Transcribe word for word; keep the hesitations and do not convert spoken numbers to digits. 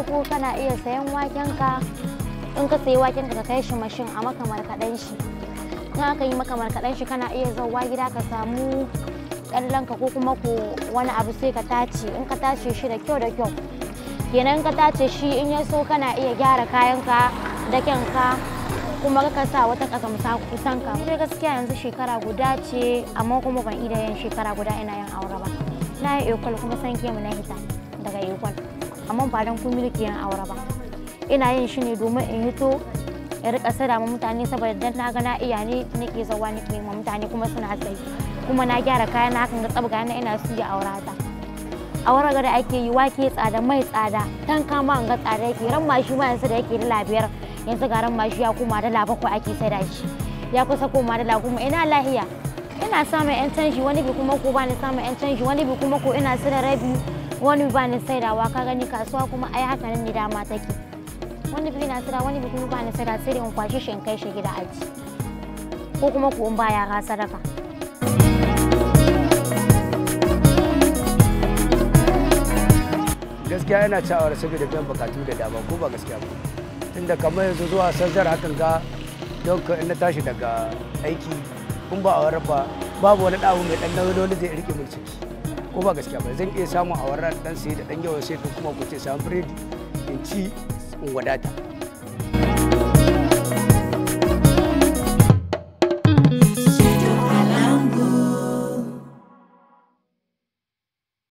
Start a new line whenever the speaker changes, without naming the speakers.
farko kana iya sayan waken ka, in ka sayi waken ka ka kai shi mashin a maka markaɗen shi. In aka yi maka markaɗen shi kana iya zauwa gida ka samu ƙyallen ka ko kuma ko wani abu sai ka tace. In ka tace shi da kyau da kyau, kenan ka tace shi in ya so kana iya gyara kayan ka da kyanka kuma ka sa wata ƙasamsa kusan ka. Sai gaskiya yanzu shekara guda ce amma kuma ban iya yin shekara guda ina yin aure ba. Na yi ekol kuma san ke mu na hita daga ekol amma ba don kun miliki yin aure ba. Ina yin shi ne domin in hito in rika sada ma mutane saboda dan na ga na iya ne nake zawa nake ma mutane kuma suna sai kuma na gyara kayan na hakan ga tsabga na ina su ya aure ta. Aure ga da ake yi wake tsada mai tsada tan kama ga tsada yake ran mashi ma yanzu da yake dala biyar yanzu garan mashi ya koma dala bakwai ake saida shi ya kusa koma dala kuma ina lahiya ina samun yan canji wani bi kuma ko bani samun yan canji wani bi kuma ko ina sida rabi wani bi bani saidawa ka gani kasuwa kuma ai haka nan ne dama take wani bi ina sida wani bi kuma bani saida sai in kwashi shi in kai shi gida aji ko kuma ko in ba yara sadaka.
Gaskiya yana ci awara saboda biyan bukatu da dama ko ba gaskiya ba tunda kamar yanzu zuwa sanzar hakan ga don ka na tashi daga aiki kun ba awara ba babu wani dawo mai dan nauyi wani zai rike mun ciki ko ba gaskiya ba zan iya samun awara dan sai da dan yawa sai kuma ku ce samun biredi in ci in wadata.